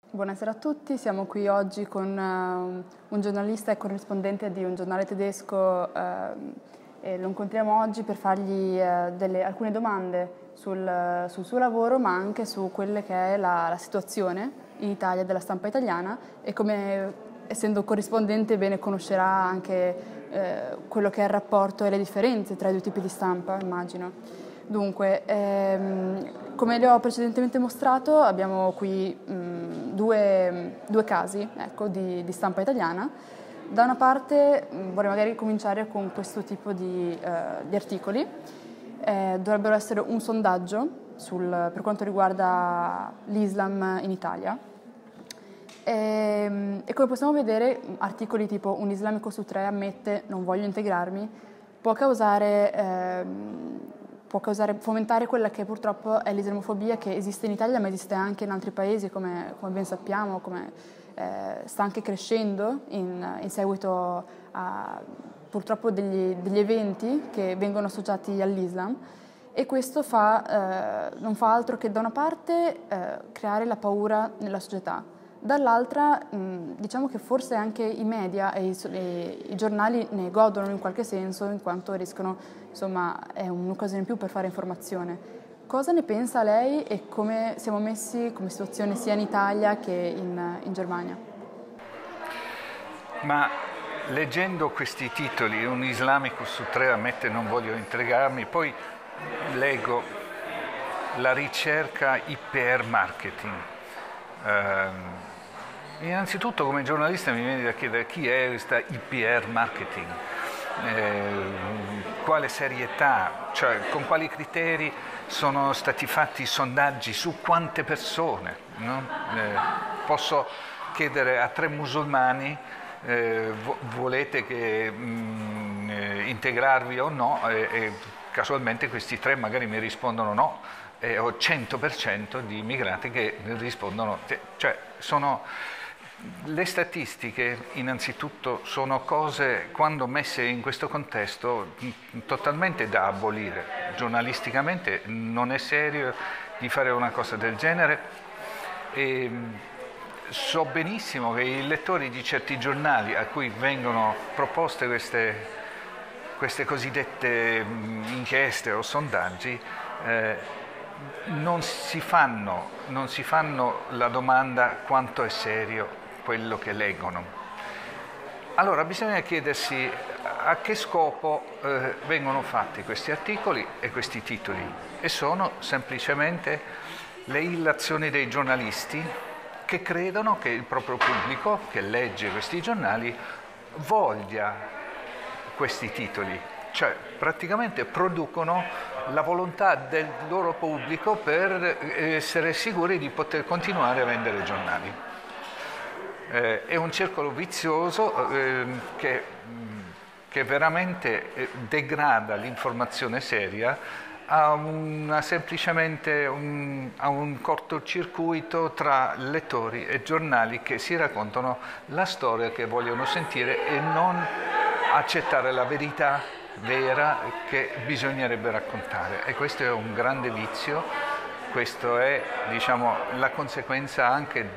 Buonasera a tutti, siamo qui oggi con un giornalista e corrispondente di un giornale tedesco e lo incontriamo oggi per fargli alcune domande sul suo lavoro, ma anche su quelle che è la situazione in Italia della stampa italiana e come, essendo corrispondente, bene conoscerà anche quello che è il rapporto e le differenze tra i due tipi di stampa, immagino. Dunque, come le ho precedentemente mostrato, abbiamo qui due casi, ecco, di stampa italiana. Da una parte vorrei magari cominciare con questo tipo di articoli. Dovrebbero essere un sondaggio per quanto riguarda l'Islam in Italia. E come possiamo vedere, articoli tipo "un islamico su 3 ammette non voglio integrarmi" può fomentare quella che purtroppo è l'islamofobia che esiste in Italia, ma esiste anche in altri paesi, come ben sappiamo, come sta anche crescendo in seguito a purtroppo degli eventi che vengono associati all'Islam. E questo non fa altro che, da una parte, creare la paura nella società, dall'altra diciamo che forse anche i media e i giornali ne godono in qualche senso, in quanto rischiano, insomma, è un'occasione in più per fare informazione. Cosa ne pensa lei e come siamo messi come situazione sia in Italia che in Germania? Ma leggendo questi titoli, "un islamico su 3 ammette non voglio integrarmi", poi leggo la ricerca IPR marketing. Innanzitutto, come giornalista mi viene da chiedere chi è questa IPR marketing, quale serietà, cioè con quali criteri sono stati fatti i sondaggi, su quante persone, no? Posso chiedere a 3 musulmani volete che integrarvi o no, e casualmente questi 3 magari mi rispondono no, e ho 100% di immigrati che rispondono, cioè le statistiche innanzitutto sono cose, quando messe in questo contesto, totalmente da abolire. Giornalisticamente non è serio di fare una cosa del genere, e so benissimo che i lettori di certi giornali a cui vengono proposte queste cosiddette inchieste o sondaggi non si fanno la domanda quanto è serio quello che leggono. Allora bisogna chiedersi a che scopo vengono fatti questi articoli e questi titoli, e sono semplicemente le illazioni dei giornalisti che credono che il proprio pubblico che legge questi giornali voglia questi titoli, cioè praticamente producono la volontà del loro pubblico per essere sicuri di poter continuare a vendere giornali. È un circolo vizioso che veramente degrada l'informazione seria semplicemente a un cortocircuito tra lettori e giornali che si raccontano la storia che vogliono sentire e non accettare la verità vera che bisognerebbe raccontare. E questo è un grande vizio, questo è, diciamo, la conseguenza anche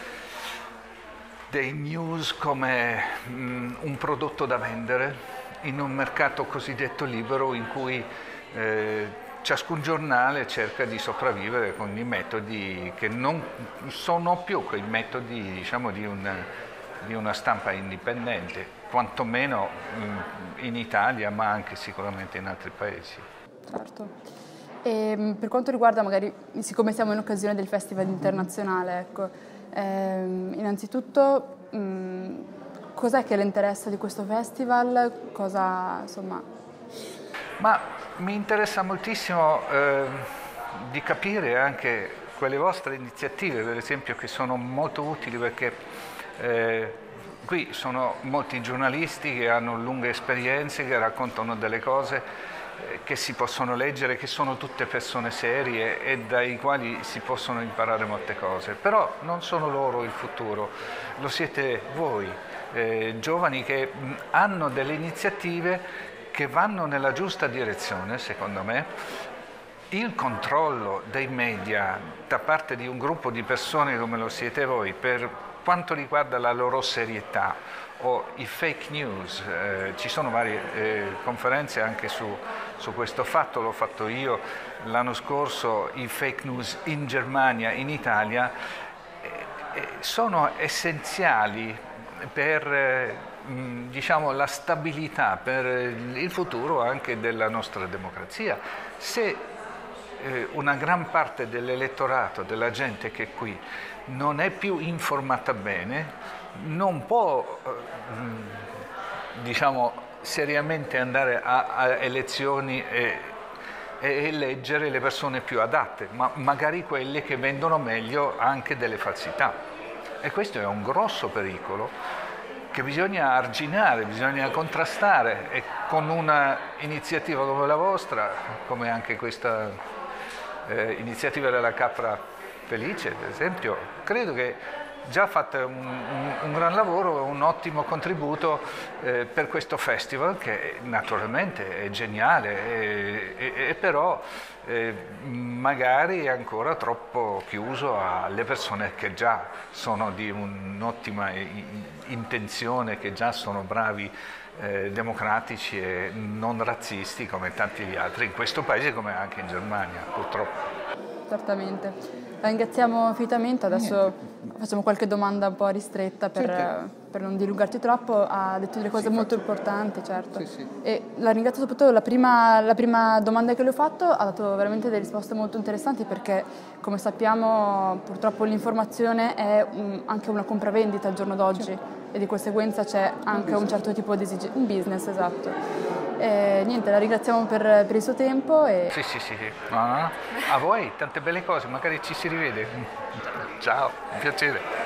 dei news come un prodotto da vendere in un mercato cosiddetto libero, in cui ciascun giornale cerca di sopravvivere con i metodi che non sono più quei metodi, diciamo, di una stampa indipendente, quantomeno in Italia, ma anche sicuramente in altri paesi. Certo. E per quanto riguarda, magari, siccome siamo in occasione del Festival internazionale, ecco, innanzitutto cos'è che le interessa di questo festival? Cosa, insomma... Ma mi interessa moltissimo di capire anche quelle vostre iniziative, per esempio, che sono molto utili, perché qui sono molti giornalisti che hanno lunghe esperienze, che raccontano delle cose che si possono leggere, che sono tutte persone serie e dai quali si possono imparare molte cose. Però non sono loro il futuro, lo siete voi, giovani che hanno delle iniziative che vanno nella giusta direzione, secondo me, il controllo dei media da parte di un gruppo di persone come lo siete voi per quanto riguarda la loro serietà o i fake news, ci sono varie conferenze anche su questo fatto, l'ho fatto io l'anno scorso, i fake news in Germania, in Italia, sono essenziali per diciamo, la stabilità, per il futuro anche della nostra democrazia. Se una gran parte dell'elettorato, della gente che è qui, non è più informata bene, non può diciamo, seriamente andare a elezioni e eleggere le persone più adatte, ma magari quelle che vendono meglio anche delle falsità. E questo è un grosso pericolo che bisogna arginare, bisogna contrastare, e con un'iniziativa come la vostra, come anche questa iniziativa della Capra Felice, ad esempio, credo che già fate un gran lavoro, un ottimo contributo per questo festival che naturalmente è geniale e però magari è ancora troppo chiuso alle persone che già sono di un'ottima intenzione, che già sono bravi democratici e non razzisti come tanti gli altri in questo paese come anche in Germania, purtroppo. Certamente. La ringraziamo infinitamente, adesso facciamo qualche domanda un po' ristretta per non dilungarci troppo, ha detto delle cose molto importanti, certo. E la ringrazio soprattutto, la prima domanda che le ho fatto ha dato veramente delle risposte molto interessanti, perché come sappiamo purtroppo l'informazione è anche una compravendita al giorno d'oggi e di conseguenza c'è anche un certo tipo di un business, esatto. Niente, la ringraziamo per il suo tempo. Sì. A voi, tante belle cose, magari ci si rivede. Ciao, un piacere.